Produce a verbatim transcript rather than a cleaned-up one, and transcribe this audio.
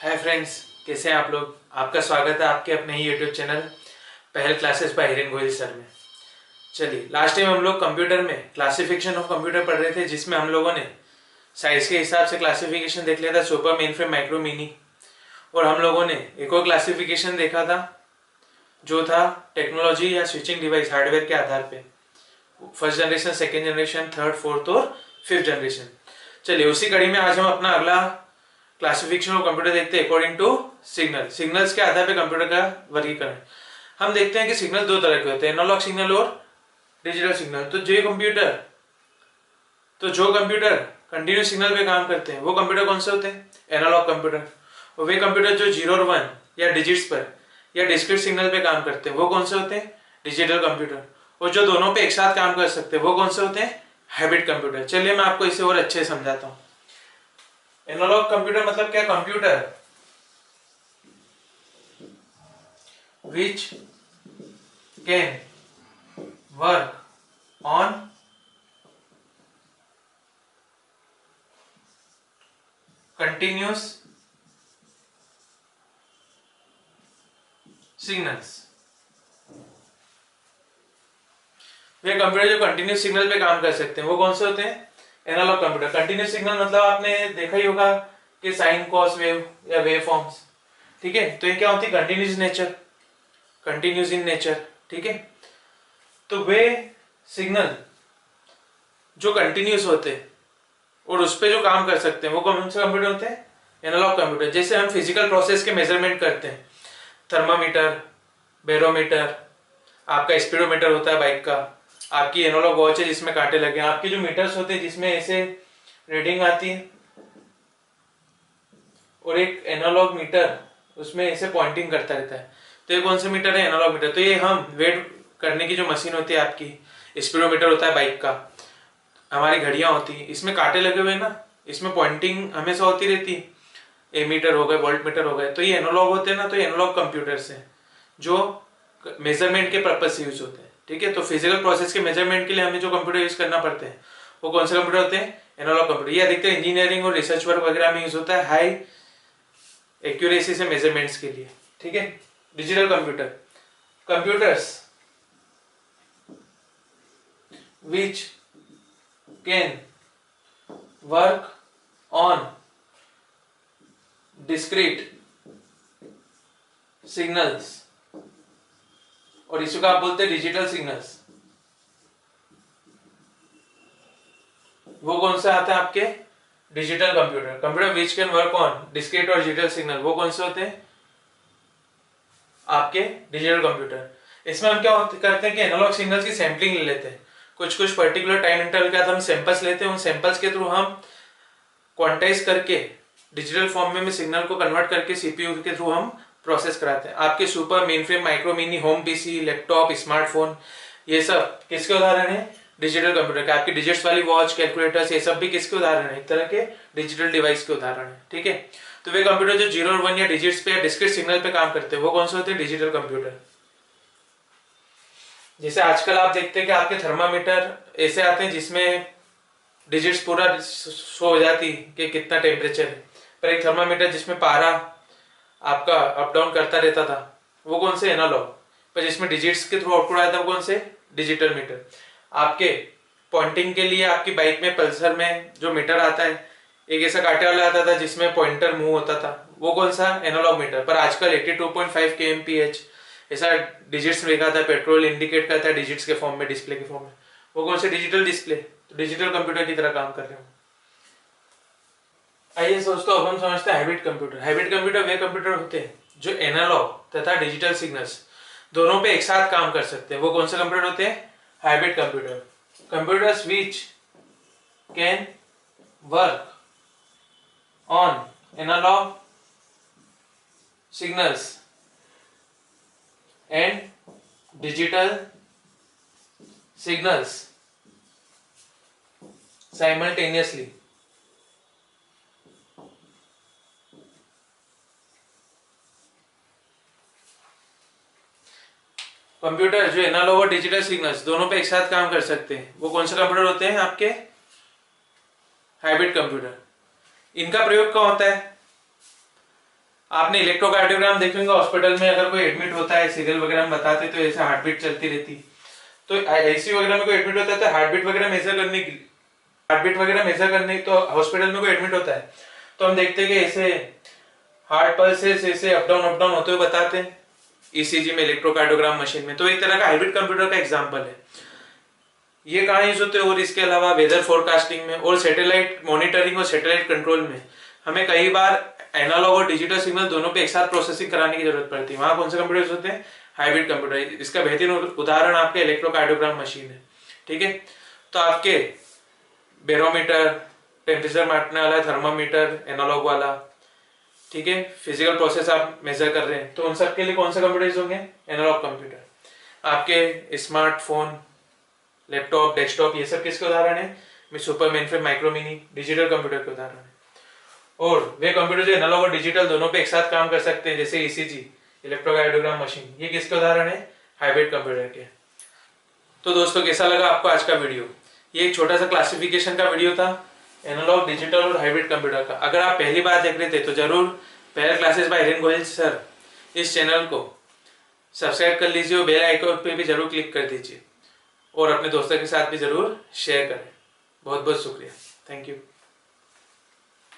Hi friends, कैसे हैं आप लोग। आपका स्वागत है आपके अपने ही YouTube channel Pahal classes by Hiren Gohil sir में। चलिए, लास्ट टाइम हम लोग कंप्यूटर में क्लासिफिकेशन ऑफ कंप्यूटर पढ़ रहे थे, जिसमें हम लोगों ने साइज के हिसाब से क्लासिफिकेशन देख लिया था, super, mainframe, micro, mini. और हम लोगों ने एक और क्लासिफिकेशन देखा था जो था टेक्नोलॉजी या स्विचिंग डिवाइस हार्डवेयर के आधार पे, first generation, second generation, third, fourth और फिफ्थ जनरेशन। चलिए, उसी कड़ी में आज हम अपना अगला क्लासिफिकेशन ऑफ कंप्यूटर देखते हैं अकॉर्डिंग टू सिग्नल। सिग्नल्स के आधार पे कंप्यूटर का वर्गीकरण हम देखते हैं कि सिग्नल दो तरह के होते हैं, एनालॉग सिग्नल और डिजिटल सिग्नल। तो जो कंप्यूटर तो जो कंप्यूटर कंटिन्यूस सिग्नल पे काम करते हैं वो कंप्यूटर कौन से होते हैं? Analog computer. और वे कंप्यूटर जो जीरो और वन या डिजिट्स पर या डिस्क्रीट सिग्नल पे काम करते हैं वो कौन से होते हैं? Digital computer. और जो दोनों पे एक साथ काम कर सकते हैं वो कौन से होते हैं? Hybrid computer. चलिए, मैं आपको इसे और अच्छे से समझाता हूँ। एनालॉग कंप्यूटर मतलब क्या? Computer which can work on continuous signals. वे कंप्यूटर जो कंटिन्यूस सिग्नल पे काम कर सकते हैं वो कौन से होते हैं? Analog computer. कंटिन्यूस सिग्नल मतलब आपने देखा ही होगा कि साइन, कॉस वेव या वेव फॉर्म्स। ठीक है, तो ये क्या होती है? Continuous nature, continuous in nature. ठीक है, तो वे सिग्नल जो कंटिन्यूस होते हैं और उस पर जो काम कर सकते हैं वो कौन से कंप्यूटर होते हैं? Analog computer. जैसे हम फिजिकल प्रोसेस के मेजरमेंट करते हैं, थर्मामीटर, बैरोमीटर, आपका स्पीडोमीटर होता है बाइक का, आपकी एनालॉग वॉच है जिसमें कांटे लगे हैं, आपके जो मीटर्स होते हैं जिसमें ऐसे रीडिंग आती है, और एक एनालॉग मीटर उसमें ऐसे पॉइंटिंग करता रहता है। तो ये कौन से मीटर है? Analog meter. तो ये हम वेट करने की जो मशीन होती है आपकी, स्पीडोमीटर होता है बाइक का, हमारी घड़ियां होती है, इसमें कांटे लगे हुए ना, इसमें पॉइंटिंग हमेशा होती रहती है। ए मीटर हो गए, वोल्ट मीटर हो गए, तो ये एनालॉग होते हैं ना। तो एनालॉग कंप्यूटर्स हैं जो मेजरमेंट के पर्पज से यूज होते हैं। ठीक है, तो फिजिकल प्रोसेस के मेजरमेंट के लिए हमें जो कंप्यूटर यूज करना पड़ते हैं वो कौन से कंप्यूटर होते हैं? Analog computer. ये अधिकतर इंजीनियरिंग और रिसर्च वर्क वगैरह में यूज होता है, हाई एक्यूरेसी से मेजरमेंट्स के लिए। ठीक है, digital computer, computers which can work on discrete signals, और इसको आप बोलते हैं डिजिटल सिग्नल्स। वो कौन सा आता है आपके? Digital computer. Computer which can work on discrete और डिजिटल सिग्नल, वो कौन से होते हैं? आपके डिजिटल कंप्यूटर। इसमें हम क्या करते हैं कि एनालॉग सिग्नल्स की सैंपलिंग ले लेते हैं, कुछ कुछ पर्टिकुलर टाइम इंटरवल के बाद हम सैंपल्स लेते हैं, उन सैंपल्स के थ्रू हम क्वांटाइज करके डिजिटल फॉर्म में सिग्नल को कन्वर्ट करके सीपीयू के थ्रू हम प्रोसेस कराते हैं। आपके super, mainframe, micro, mini, home PC, laptop, smartphone, ये सब किसके उदाहरण है? डिजिटल कंप्यूटर के। आपकी डिजिट्स वाली वॉच, कैलकुलेटर्स, ये सब भी किसके उदाहरण है? एक तरह के डिजिटल डिवाइस के उदाहरण है। ठीक है, तो वे कंप्यूटर जो जीरो और वन या डिजिट्स पे या डिस्क्रीट सिग्नल पे काम करते हैं वो कौन से होते हैं? Digital computer. जैसे आजकल आप देखते हैं कि आपके थर्मामीटर ऐसे आते हैं जिसमें डिजिट्स पूरा शो हो जाती कि कितना टेम्परेचर है, पर एक थर्मामीटर जिसमें पारा आपका अप डाउन करता रहता था वो कौन से? एनालॉग। पर जिसमें डिजिट्स के थ्रू आउटपुट आया था वो कौन से? Digital meter. आपके पॉइंटिंग के लिए आपकी बाइक में, पल्सर में जो मीटर आता है, एक ऐसा कांटे वाला आता था जिसमें पॉइंटर मूव होता था, वो कौन सा? Analog meter. पर आजकल बयासी पॉइंट पाँच के एम पी एच ऐसा डिजिट्स लिखा था, पेट्रोल इंडिकेट करता है डिजिट्स के फॉर्म में, डिस्प्ले के फॉर्म में, वो कौन से? Digital display. तो डिजिटल कंप्यूटर की तरह काम कर रहे हो। आइए दोस्तों, अब हम समझते हैं हाइब्रिड कंप्यूटर। हाइब्रिड कंप्यूटर वे कंप्यूटर होते हैं जो एनालॉग तथा डिजिटल सिग्नल्स दोनों पे एक साथ काम कर सकते हैं, वो कौन से कंप्यूटर होते हैं? Hybrid computer. Computers which can work on analog signals and digital signals simultaneously. Computer जो एनालॉग और डिजिटल सिग्नल्स दोनों पे एक साथ काम कर सकते हैं वो कौन से कंप्यूटर होते हैं? आपके हाइब्रिड कंप्यूटर। इनका प्रयोग कहाँ होता है? आपने इलेक्ट्रोकार्डियोग्राम देखे होंगे हॉस्पिटल में, अगर कोई एडमिट होता है सीरियल वगैरह में बताते तो ऐसे हार्ट बीट चलती रहती। तो आईसीयू वगैरह में कोई एडमिट होता है तो हार्ट बीट वगैरह मेजर करने की हार्ट बीट वगैरह मेजर करने तो हॉस्पिटल में कोई एडमिट होता है तो हम देखते हैं कि ऐसे हार्ट पल्सेस ऐसे अप डाउन अप डाउन होते हुए बताते हैं ईसीजी में, इलेक्ट्रोकार्डियोग्राम मशीन में। तो एक तरह का हाइब्रिड कंप्यूटर का एग्जांपल है। ये कहाँ यूज होते हैं? और इसके अलावा वेदर फोरकास्टिंग में और सैटेलाइट मॉनिटरिंग और सैटेलाइट कंट्रोल में हमें कई बार एनालॉग और डिजिटल सिग्नल दोनों पे एक साथ प्रोसेसिंग कराने की जरूरत पड़ती है। वहां कौन से कंप्यूटर्स होते हैं? Hybrid computer. इसका बेहतरीन उदाहरण आपके इलेक्ट्रोकार्डियोग्राम मशीन है। ठीक है, तो आपके बैरोमीटर, टेम्परेचर मापने वाला, थर्मामीटर एनालॉग वाला, ठीक है, फिजिकल प्रोसेस आप मेजर कर रहे हैं तो उन सब के लिए कौन से कंप्यूटर्स होंगे? Analog computer. आपके स्मार्टफोन, लैपटॉप, डेस्कटॉप, ये सब किसके उदाहरण है? Super mainframe, micro mini, digital computer के उदाहरण है। और वे कंप्यूटर जो एनालॉग और डिजिटल दोनों पे एक साथ काम कर सकते हैं, जैसे ईसीजी, इलेक्ट्रोकार्डियोग्राम मशीन, ये किसके उदाहरण है? हाइब्रिड कंप्यूटर के। तो दोस्तों कैसा लगा आपको आज का वीडियो? ये एक छोटा सा क्लासिफिकेशन का वीडियो था एनालॉग, डिजिटल और हाइब्रिड कंप्यूटर का। अगर आप पहली बार देख रहे थे तो जरूर Pahal classes by Hiren Gohil sir इस चैनल को सब्सक्राइब कर लीजिए और बेल आइकन पे भी जरूर क्लिक कर दीजिए और अपने दोस्तों के साथ भी जरूर शेयर करें। बहुत बहुत शुक्रिया, थैंक यू।